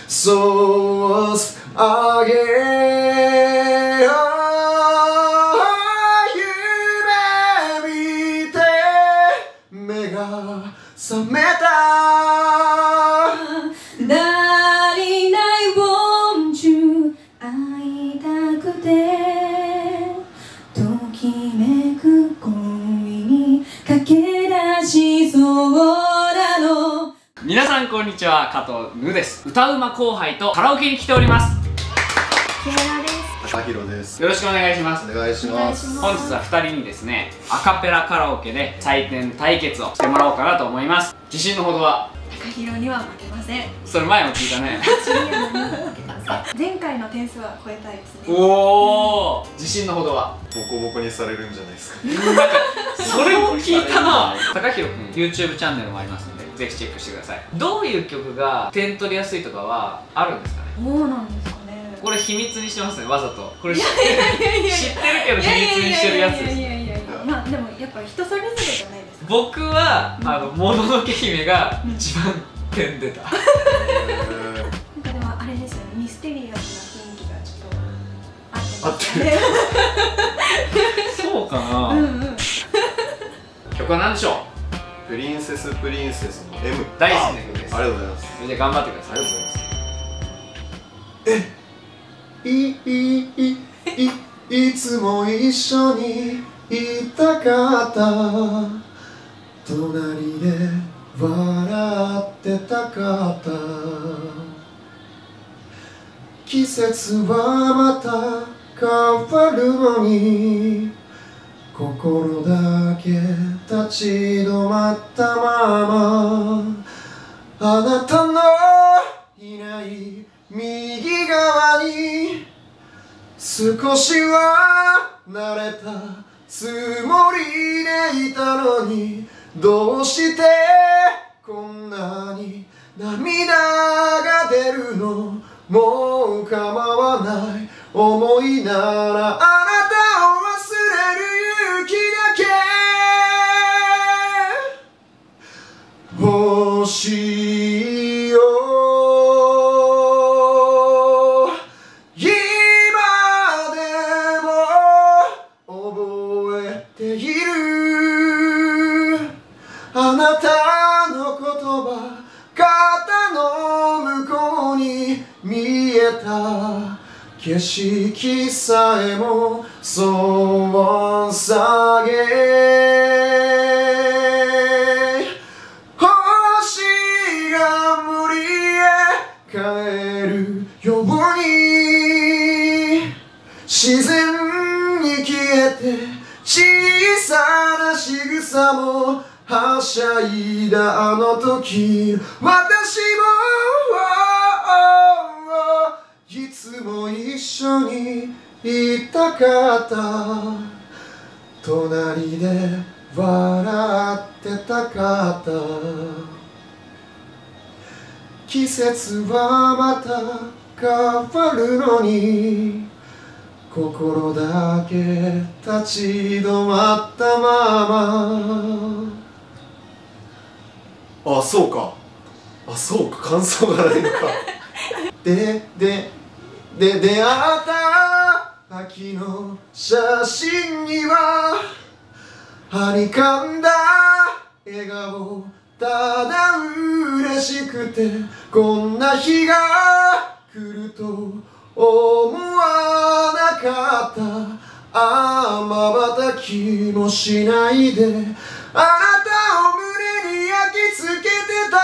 そうあげよ夢見て目が覚めた Darling, I want you 会いたくてときめく恋に駆け出しそうなの。 皆さんこんにちは、加藤ぬです。歌うま後輩とカラオケに来ております。 木村です。 高弘です。 よろしくお願いします。 お願いします。 本日は2人にですね、アカペラカラオケで採点対決をしてもらおうかなと思います。自信のほどは？ 高弘には負けません。 それ前も聞いたね。 私には何も負けません。前回の点数は超えたいですね。 おお、自信のほどは？ ボコボコにされるんじゃないですか。 なんかそれも聞いたな。高弘くん YouTube チャンネルもありますので、ぜひチェックしてください。どういう曲が点取りやすいとかはあるんですかね？ そうなんですかね。 これ秘密にしてますね、わざと。これ知ってるけど秘密にしてるやつです。 まあでもやっぱ人それぞれじゃないですか。 僕はもののけ姫が一番点出た。 なんかでもあれですよね、ミステリアスな雰囲気がちょっと合ってますね。 そうかな。曲は何でしょう？ プリンセスプリンセスの M。 大好きな曲です。 ありがとうございます。 じゃあ頑張ってください。 ありがとうございます。いつも一緒にいたかった、隣で笑ってたかった、季節はまた変わるのに心だけ立ち止まったまま、あなたのいない右側に少しは慣れたつもりでいたのに、どうしてこんなに涙が出るの、もう構わない思いならあなたを忘れる勇気だけ欲しいよ。あなたの言葉、肩の向こうに見えた景色さえもそうさげ、星が森へ帰るように自然に消えて、小さな仕草もはしゃいだあの時、私もいつも一緒にいたかった、隣で笑ってたかった、季節はまた変わるのに心だけ立ち止まったまま。あ、そうか。あ、そうか。感想がないのか。出会った秋の写真にははにかんだ笑顔、ただ嬉しくてこんな日が来ると思わなかった。ああ、瞬きもしないであなたを胸に焼き付けてた、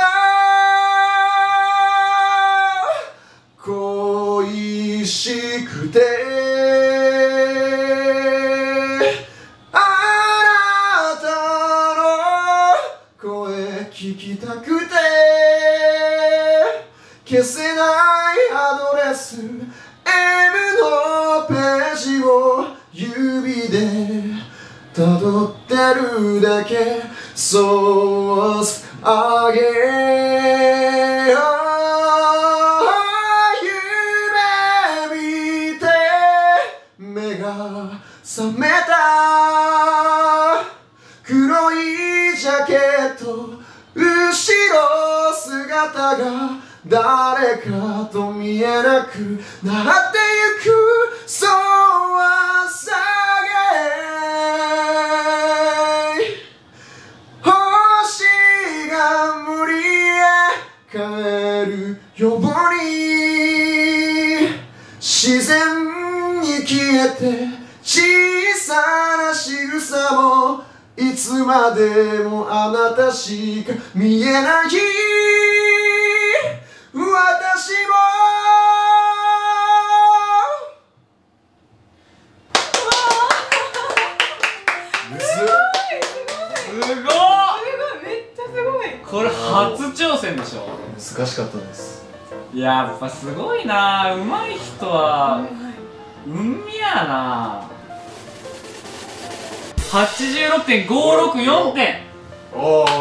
恋しくてあなたの声聞きたくて、消せないアドレス M のページを指で辿ってるだけ、そうあげよ夢見て目が覚めた、黒いジャケット後ろ姿が誰かと見えなくなってゆくそうはさげ星が無理へ帰るように自然に消えて小さな仕草もいつまでもあなたしか見えない私もすごいめっちゃすごいこれ初挑戦でしょ。 難しかったです。 やっぱすごいな、上手い人は運やな。86.564点。 おお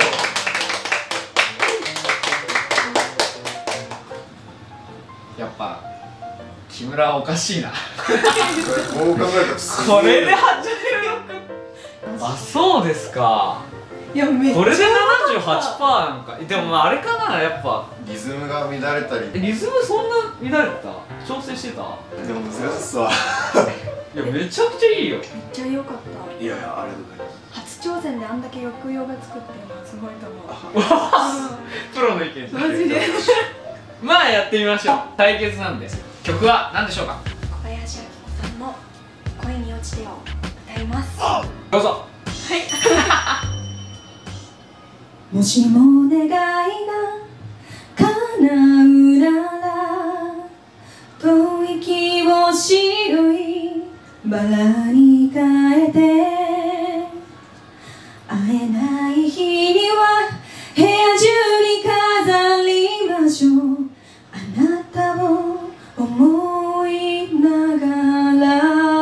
やっぱ木村はおかしいな。 こう考えたらすごい。 これで86。あ、そうですか。 いやめっちゃこれで 78% なんか。でもあれかな、やっぱリズムが乱れたり。 リズムそんな乱れてた？調整してた？ でも難しいっすわ。 いやめちゃくちゃいいよ。 めっちゃ良かった。 いやいや、ありがとうございます。 初挑戦であんだけ抑揚がつくっていうのはすごいと思う。 プロの意見じゃん。 マジでまあやってみましょう。対決なんで。曲は何でしょうか？ 小林明子さんの恋に落ちてを歌います。 どうぞ。 もしも願いが叶うなら吐息を白いバラに変えて会えない日には部屋中に飾りましょう。あなたを思いながら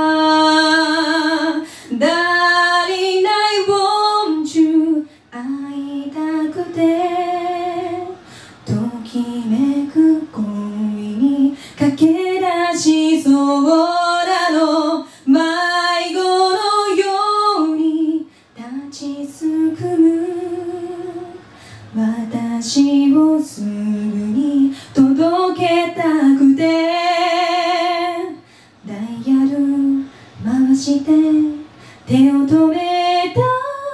Darling I want you 会いたくてときめく恋に駆け出しそうなの迷子のように立ちすくむ私をすぐに届けたくてダイヤル回して手を止めた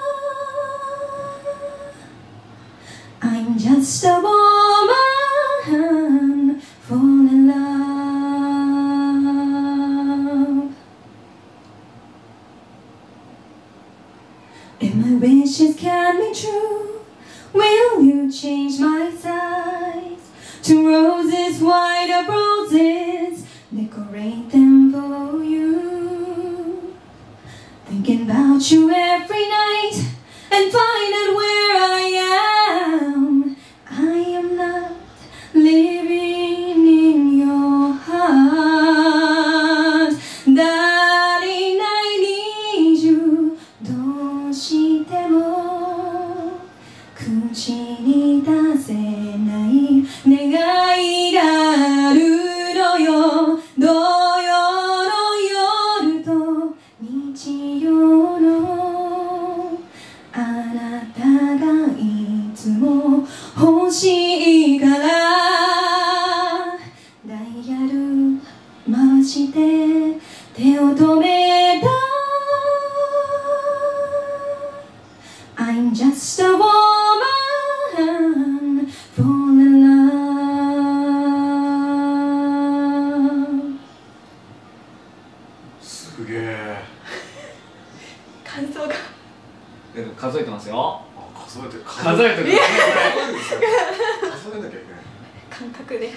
I'm just a woman fall in love If my wishes can be true Will you change my size to roses, white of roses, decorate them for you? Thinking about you every night and find out where I am. I am not living in your heart. Darling, I need you. どうしても口に出せない願いがあるのよ土曜の夜と日曜のあなたがいつも欲しいからダイヤル回して手を止めたI'm just a woman fall in love すげえ。 感想がでも数えてますよ。 あ、数えてる。 数えてる。 数えるんですよ。数えなきゃいけない。 感覚で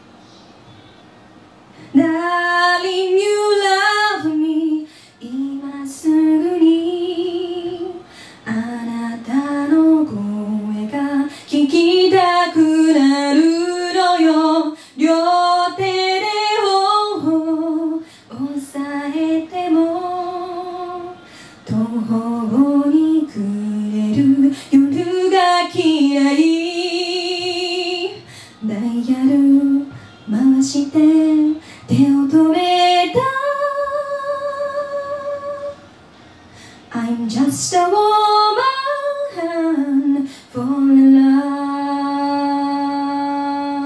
Darling you love me 今すぐにあなたの声が聞きたくなるのよ両手で頬を押さえても途方に暮れる夜が嫌いダイヤル回して手を止めた I'm just a woman fall in love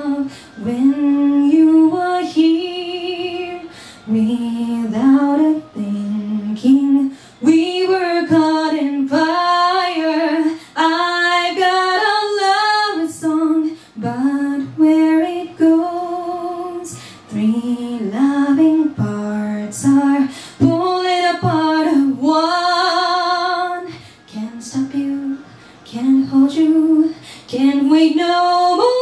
when you were here without a thinking. We were caught in fire. I got a love song, but where it goes, three loving parts are pulling apart of one. Can't stop you, can't hold you, can't wait no more.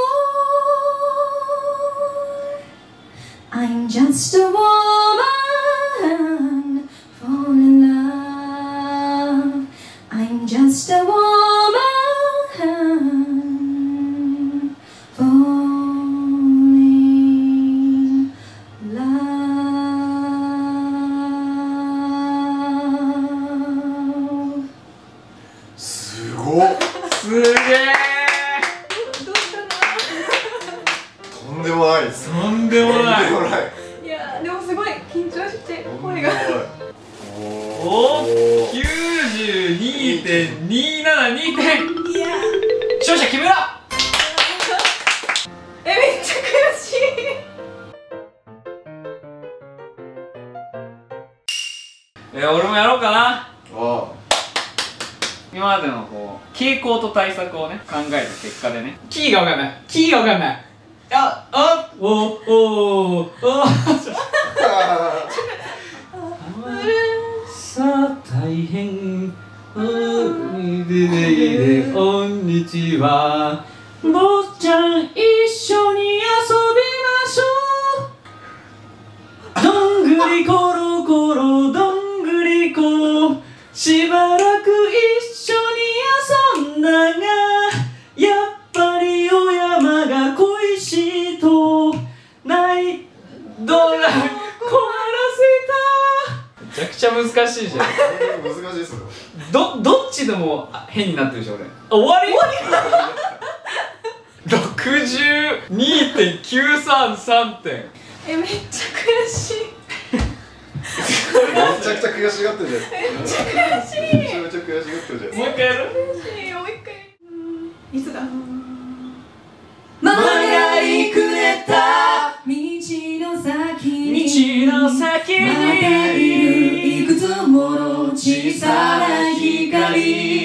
I'm just a woman, fall in love. I'm just a woman, falling love. すごっ。 すげえ。 どうしたとんでもないです。 とんでもない。 の？いやでもすごい緊張して声が。 おー、92.272点。 いや勝者木村。 めっちゃ悔しい。 俺もやろうかな。 あ今までのこう傾向と対策をね考えた結果でね、キーがわかんない、キーがわかんない。さあ大変こんにちは、坊ちゃん一緒に遊びましょう。どんぐりころころどんぐりこ、しばらく一緒に遊んだが、やっぱりお山が恋しいとないどら困らせた。めちゃくちゃ難しいじゃん。 あ。難しいですよ。 どっちでも変になってるでしょ俺。終わり62.933 点。 めっちゃ悔しい。 めちゃくちゃ悔しがってるじゃん。 めっちゃ悔しい。 めちゃめちゃ悔しがってるじゃん。 もう一回やる？ 悔しい。もう一回。いつだ。 曲がりくれた道の先に道の先またいるいくつもの小さな光。